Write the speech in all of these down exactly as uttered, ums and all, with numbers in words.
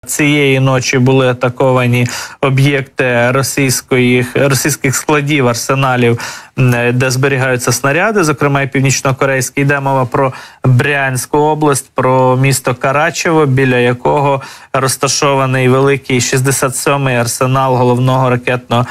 Цієї ночі були атаковані об'єкти російської, російських складів, арсеналів, де зберігаються снаряди, зокрема і північно-корейські. Йде мова про Брянську область, про місто Карачево, біля якого розташований великий шістдесят сьомий арсенал головного ракетного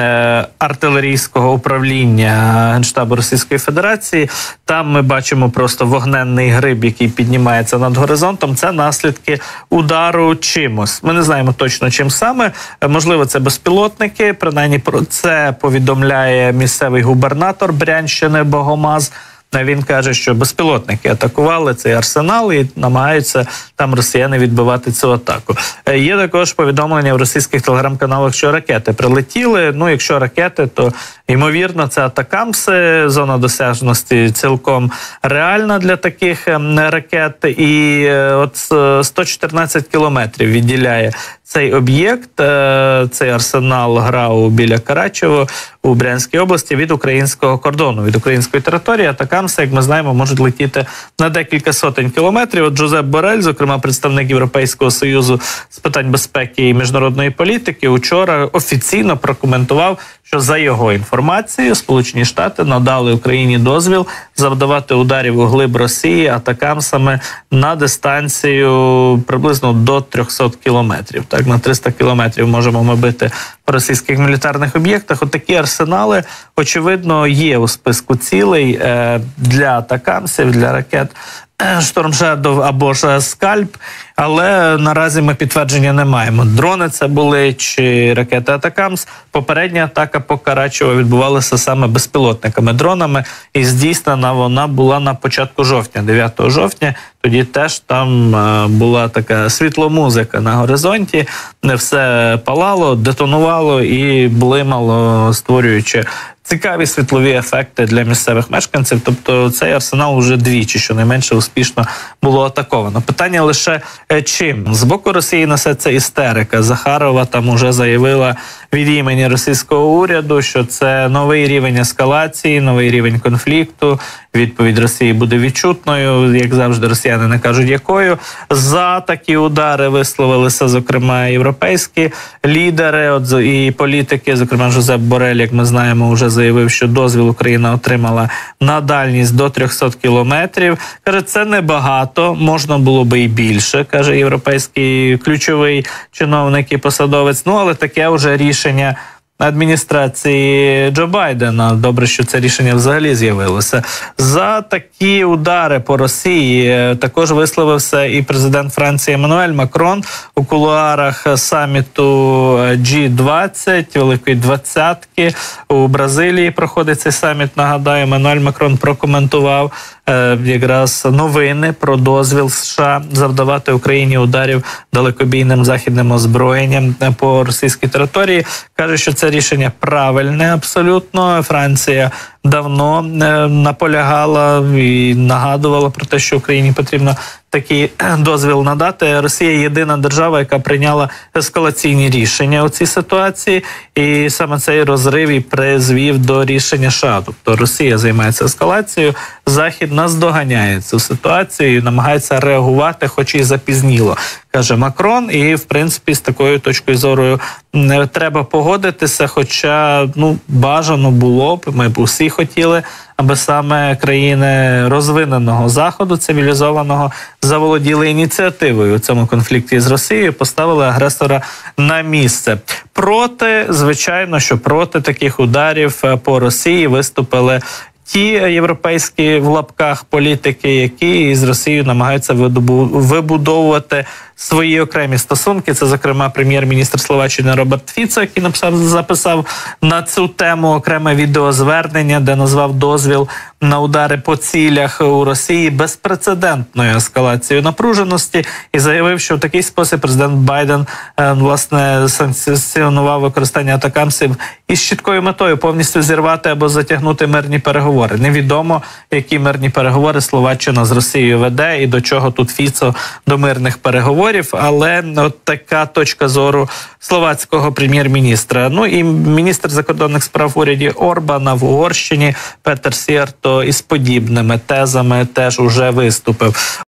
артилерійського управління Генштабу Російської Федерації. Там ми бачимо просто вогненний гриб, який піднімається над горизонтом. Це наслідки удару чимось. Ми не знаємо точно, чим саме. Можливо, це безпілотники. Принаймні про це повідомляє місцевий губернатор Брянщини Богомаз. Він каже, що безпілотники атакували цей арсенал і намагаються там росіяни відбивати цю атаку. Є також повідомлення в російських телеграм-каналах, що ракети прилетіли. Ну, якщо ракети, то, ймовірно, це атакамси. Зона досяжності цілком реальна для таких ракет. І от сто чотирнадцять кілометрів відділяє цей об'єкт, цей арсенал ГРАУ біля Карачево у Брянській області від українського кордону, від української території. Атакамси, як ми знаємо, можуть летіти на декілька сотень кілометрів. От Джозеп Борель, зокрема представник Європейського Союзу з питань безпеки і міжнародної політики, учора офіційно прокоментував, що за його інформацією Сполучені Штати надали Україні дозвіл завдавати ударів у глиб Росії атакамсами на дистанцію приблизно до трьохсот кілометрів. Так, на триста кілометрів можемо ми бити по російських мілітарних об'єктах. От такі арсенали, очевидно, є у списку цілей е, для атакамсів, для ракет Storm Shadow або ж Скальп, але наразі ми підтвердження не маємо. Дрони це були чи ракети Атакамс. Попередня атака по Карачево відбувалася саме безпілотниками, дронами, і здійснена вона була на початку жовтня, дев'ятого жовтня. Тоді теж там була така світломузика на горизонті, все палало, детонувало і блимало, створюючи цікаві світлові ефекти для місцевих мешканців. Тобто цей арсенал вже двічі, щонайменше, успішно було атаковано. Питання лише чим? З боку Росії несеться істерика. Захарова там уже заявила від імені російського уряду, що це новий рівень ескалації, новий рівень конфлікту. Відповідь Росії буде відчутною, як завжди росіяни не кажуть якою. За такі удари висловилися, зокрема, європейські лідери от, і політики, зокрема Жозеп Борель, як ми знаємо, вже заявив, що дозвіл Україна отримала на дальність до трьохсот кілометрів. Каже, це небагато, можна було би і більше, каже європейський ключовий чиновник і посадовець. Ну, але таке вже рішення адміністрації Джо Байдена. Добре, що це рішення взагалі з'явилося. За такі удари по Росії також висловився і президент Франції Еммануель Макрон у кулуарах саміту джі двадцять, Великої двадцятки. У Бразилії проходить цей саміт, нагадаю. Еммануель Макрон прокоментував е, якраз новини про дозвіл США завдавати Україні ударів далекобійним західним озброєнням по російській території. Каже, що це рішення правильне абсолютно. Франція давно е, наполягала і нагадувала про те, що Україні потрібно такий дозвіл надати. Росія – єдина держава, яка прийняла ескалаційні рішення у цій ситуації, і саме цей розрив і призвів до рішення США. Тобто Росія займається ескалацією, Захід наздоганяє цю ситуацію і намагається реагувати, хоч і запізніло, каже Макрон. І, в принципі, з такою точкою зору не треба погодитися, хоча, ну, бажано було б, ми б усі хотіли, аби саме країни розвиненого Заходу, цивілізованого, заволоділи ініціативою у цьому конфлікті з Росією, поставили агресора на місце. Проти, звичайно, що проти таких ударів по Росії виступили ті європейські в лапках політики, які з Росією намагаються вибудовувати свої окремі стосунки. Це, зокрема, прем'єр-міністр Словаччини Роберт Фіцо, який написав, записав на цю тему окреме відеозвернення, де назвав дозвіл на удари по цілях у Росії безпрецедентною ескалацією напруженості і заявив, що в такий спосіб президент Байден, власне, санкціонував використання атакамсів із чіткою метою повністю зірвати або затягнути мирні переговори. Невідомо, які мирні переговори Словаччина з Росією веде і до чого тут Фіцо до мирних переговорів. Але от така точка зору словацького прем'єр-міністра. Ну і міністр закордонних справ в уряді Орбана в Угорщині Петер Сіярто із подібними тезами теж уже виступив.